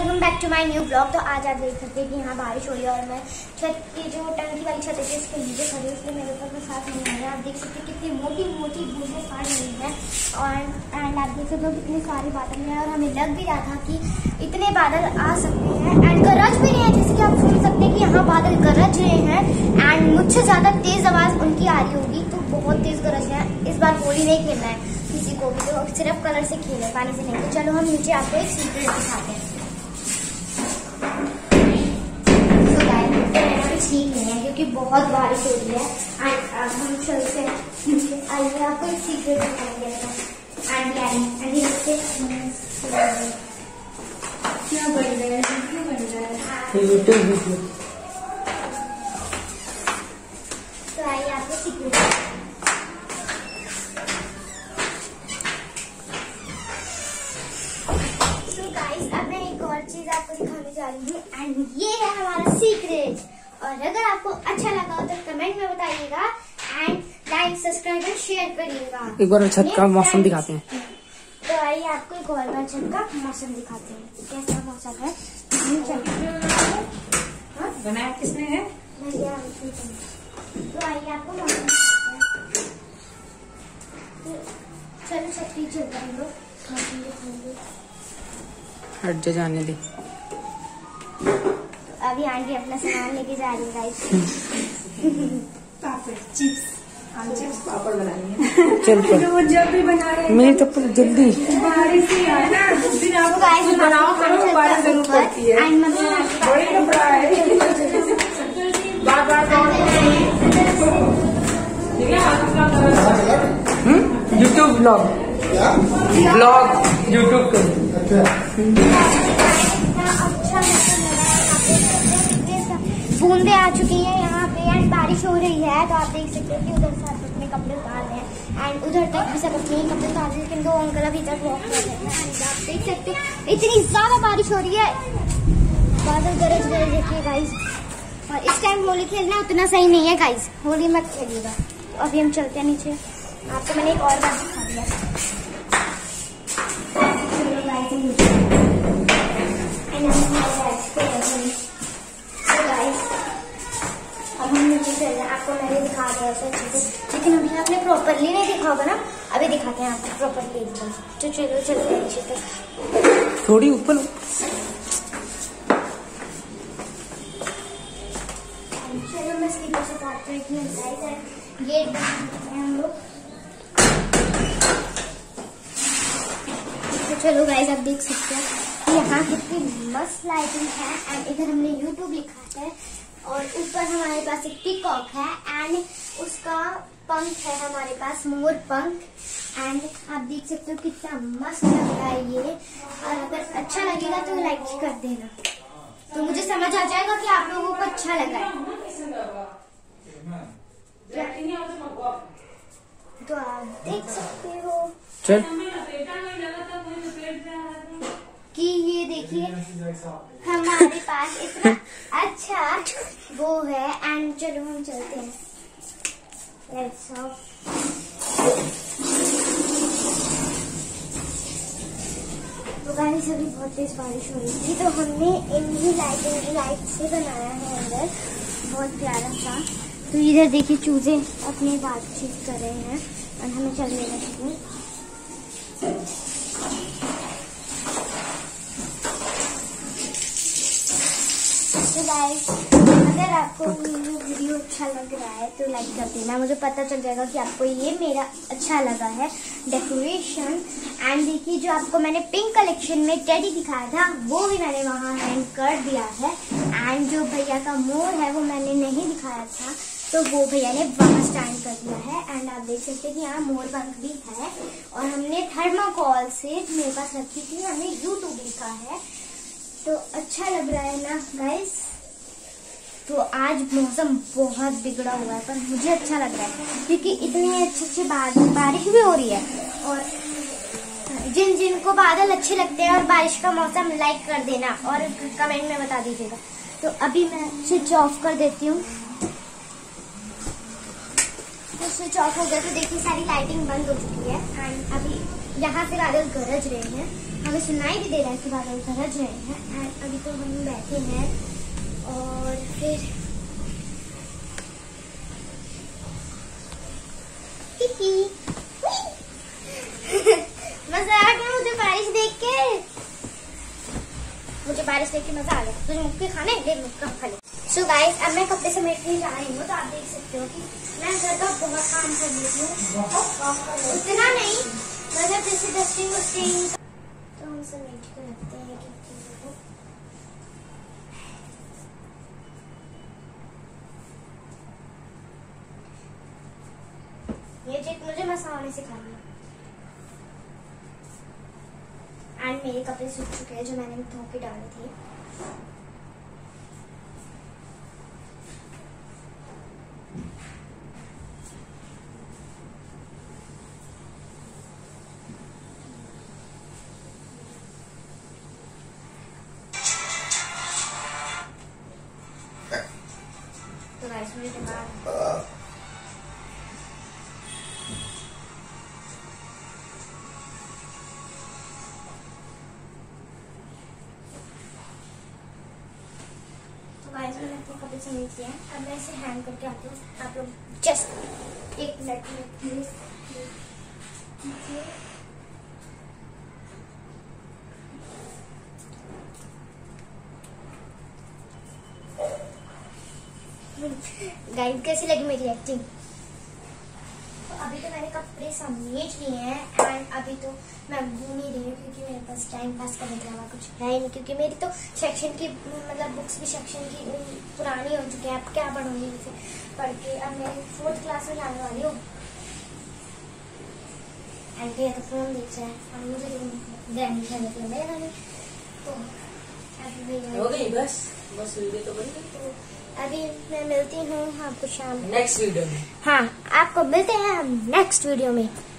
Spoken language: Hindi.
Welcome back to my new blog. तो आज आप देख सकते हैं कि यहाँ बारिश हो रही है और मैं छत की जो टंकी वाली छत है इसके नीचे खड़ी हूँ, इसलिए मेरे ऊपर साथ नहीं आ रहा है। आप देख सकते हैं कितनी मोटी मोटी बूंदें पड़ रही हैं और एंड आप देख सकते हो कितनी सारी बादल हैं और हमें लग भी रहा था कि इतने बादल आ सकते हैं एंड गरज भी रहे हैं, जैसे कि आप सुन सकते हैं कि यहाँ बादल गरज रहे हैं एंड मुझसे ज्यादा तेज आवाज उनकी आ रही होगी। तो बहुत तेज गरज है। इस बार होली नहीं खेलना है किसी को भी, तो सिर्फ कलर से खेले, पानी से नहीं। तो चलो हम नीचे आपको एक सीक्रेट दिखाते हैं। ठीक नहीं है क्योंकि बहुत बारिश हो रही है एंड हम चलते हैं। आइए आपको एक सीक्रेट दिखाएंगे। क्या बन रहा है, क्या बन रहा है? YouTube video. तो आइए आपको सीक्रेट। तो गाइस अब मैं एक और चीज आपको दिखाने जा रही हूँ एंड ये है हमारा सीक्रेट। और अगर आपको अच्छा लगा हो तो कमेंट में बताइएगा एंड लाइक सब्सक्राइब और शेयर करिएगा। एक बार छत का मौसम दिखाते हैं। तो आइए आपको एक और बार छत का मौसम दिखाते हैं कैसा मौसम है। बनाया किसने है? तो आइए आपको मौसम दिखाते हैं। चलो छतरी चलते हैं लोग, मौसम दिखाएंगे। हट जा, जाने दे। अभी आंटी अपना सामान लेके जा रही है गाइस। पापड़ चिप्स, आलू चिप्स पापड़ बनाएंगे। चल पर वो जब भी बना रहे हैं मेरी चप्पल जल्दी। बारिश ही है ना, उस दिन आप गाइस बनाओ करो, बारिश जरूर पड़ती है। एंड मतलब बड़ी कपड़ा है बार बार यूट्यूब ब्लॉग यूट्यूब कर। बूंदे आ चुकी हैं यहाँ पे एंड बारिश हो रही है। तो आप देख सकते हो कि उधर से आप अपने कपड़े उतार रहे हैं एंड उधर तक भी सब अपने कपड़े उतार रहे हैं, लेकिन दो अंकल अभी तक वॉक कर रहे हैं एंड आप देख सकते हो इतनी ज्यादा बारिश हो रही है, बादल गरज रहे। देखिए गाइस, और इस टाइम होली खेलना उतना सही नहीं है गाइस, होली मत खेलिएगा। तो अभी हम चलते हैं नीचे। आपको मैंने एक और बार दिखा दिया। अब हम नीचे चल रहे हैं। आपको मैंने दिखा दिया था अच्छे से, लेकिन अभी आपने प्रॉपरली नहीं दिखा होगा ना, अभी दिखाते हैं आपको प्रॉपरली एकदम। तो चलो चलते हैं नीचे तक। थोड़ी ऊपर चलो मैं स्लीपर से काटते हैं। गेट बंद हैं हम लोग। तो चलो गाइस आप देख सकते हैं कि यहाँ कितनी मस्त लाइटिंग है एंड इधर हमने यूट्यूब लिखा है और ऊपर हमारे पास एक पीकॉक है एंड उसका पंख है हमारे पास, मोर पंख। एंड आप देख सकते हो कितना मस्त लग रहा है ये। और अगर अच्छा लगेगा तो लाइक कर देना, तो मुझे समझ आ जाएगा कि आप लोगों को अच्छा लगा है। तो आप देख सकते हो चल कि ये देखिए हमारे पास इतना अच्छा वो है एंड चलो हम चलते हैं। Let's of. तो गाइस अभी बहुत तेज बारिश हो रही थी, तो हमने इन्हीं लाइट से बनाया है अंदर, बहुत प्यारा सा। तो इधर देखिए चूजे अपनी बातचीत कर रहे हैं और हमें चलने लगे। तो गाइस अगर आपको वीडियो अच्छा लग रहा है तो लाइक कर देना, मुझे पता चल जाएगा कि आपको ये मेरा अच्छा लगा है डेकोरेशन। एंड देखिए जो आपको मैंने पिंक कलेक्शन में टेडी दिखाया था वो भी मैंने वहाँ हैंग कर दिया है एंड जो भैया का मोर है वो मैंने नहीं दिखाया था, तो वो भैया ने वहाँ स्टैंड कर दिया है। एंड आप देख सकते हैं कि यहाँ मोर पंख भी है और हमने थर्माकोल से मेरे पास रखी थी, हमने यूट्यूब लिखा है। तो अच्छा लग रहा है ना गाइस। तो आज मौसम बहुत बिगड़ा हुआ है पर मुझे अच्छा लग रहा है क्योंकि इतनी अच्छी बारिश भी हो रही है। और जिनको बादल अच्छे लगते हैं और बारिश का मौसम लाइक कर देना और कमेंट में बता दीजिएगा। तो अभी मैं स्विच ऑफ कर देती हूँ। तो स्विच ऑफ हो गया तो देखिए सारी लाइटिंग बंद हो चुकी है एंड अभी यहाँ से बादल गरज रहे हैं, हमें सुनाई भी दे रहा है कि बादल गरज रहे हैं। एंड अभी तो हम बैठे हैं और फिर मजा आ गया मुझे बारिश देख के, मजा आ गया। तुझे मुक्के खाने ले, मुक्का खा ले। सो गाइस, अब मैं कपड़े समेटने जा रही हूँ, तो आप देख सकते हो कि मैं घर का बहुत काम कर लेती हूँ, उतना नहीं मतलब जैसे डस्टिंग वस्टिंग, तो हम समेट के रखते हैं चीजों को। ये चीज मुझे मसाने सिखानी है। एंड मेरे कपड़े सूख चुके हैं जो मैंने धो के डाले थे। तो गाइस मुझे टिका मैंने अपने कपड़े समेट दिए हैं। अब मैं इसे हैंग करके आती हूँ। आप लोग जस्ट 1 मिनट में प्लीज। गाइस कैसी लगी मेरी एक्टिंग? तो अभी तो मैंने कपड़े समेट लिए हैं एंड अभी तो मैं घूम ही रही हूँ क्योंकि मेरे पास टाइम पास करने के अलावा कुछ है नहीं, क्योंकि मेरी तो सेक्शन की मतलब बुक्स भी सेक्शन की पुरानी हो चुकी है। अब क्या पढ़ूंगी इसे पढ़ के? अब मैं 4th क्लास में जाने वाली हूँ। एंड ये तो फोन देख रहा है और मुझे गेम खेलने के लिए मेरा नहीं, तो हो गई बस वीडियो तो बन गई। तो अभी मैं मिलती हूँ आपको शाम नेक्स्ट वीडियो में। हाँ, आपको मिलते हैं हम नेक्स्ट वीडियो में।